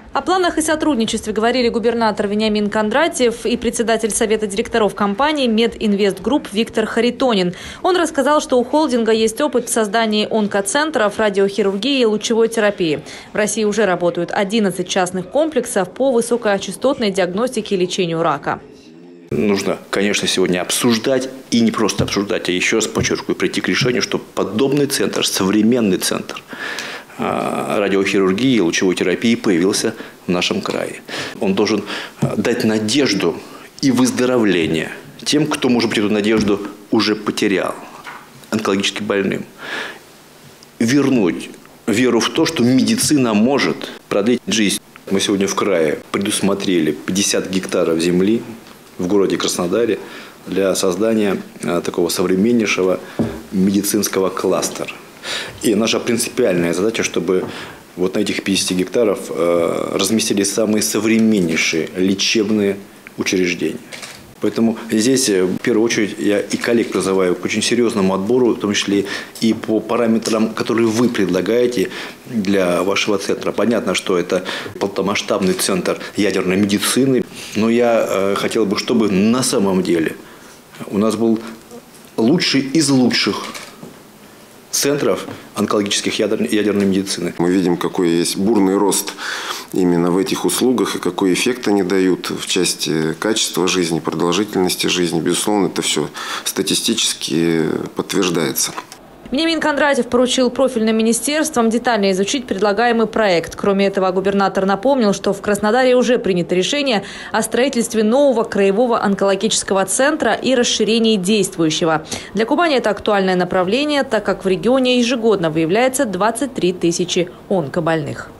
О планах и сотрудничестве говорили губернатор Вениамин Кондратьев и председатель совета директоров компании «Мединвестгрупп» Виктор Харитонин. Он рассказал, что у холдинга есть опыт в создании онкоцентров, радиохирургии и лучевой терапии. В России уже работают 11 частных комплексов по высокочастотной диагностике и лечению рака. Нужно, конечно, сегодня обсуждать, и не просто обсуждать, а еще раз подчеркиваю, прийти к решению, что подобный центр, современный центр радиохирургии и лучевой терапии появился в нашем крае. Он должен дать надежду и выздоровление тем, кто, может быть, эту надежду уже потерял, онкологически больным. Вернуть веру в то, что медицина может продлить жизнь. Мы сегодня в крае предусмотрели 50 гектаров земли в городе Краснодаре для создания такого современнейшего медицинского кластера. И наша принципиальная задача, чтобы вот на этих 50 гектаров разместились самые современнейшие лечебные учреждения. Поэтому здесь, в первую очередь, я и коллег призываю к очень серьезному отбору, в том числе и по параметрам, которые вы предлагаете для вашего центра. Понятно, что это полномасштабный центр ядерной медицины, но я хотел бы, чтобы на самом деле у нас был лучший из лучших центров онкологических ядерной медицины. Мы видим, какой есть бурный рост именно в этих услугах и какой эффект они дают в части качества жизни, продолжительности жизни. Безусловно, это все статистически подтверждается. Вениамин Кондратьев поручил профильным министерствам детально изучить предлагаемый проект. Кроме этого, губернатор напомнил, что в Краснодаре уже принято решение о строительстве нового краевого онкологического центра и расширении действующего. Для Кубани это актуальное направление, так как в регионе ежегодно выявляется 23 тысячи онкобольных.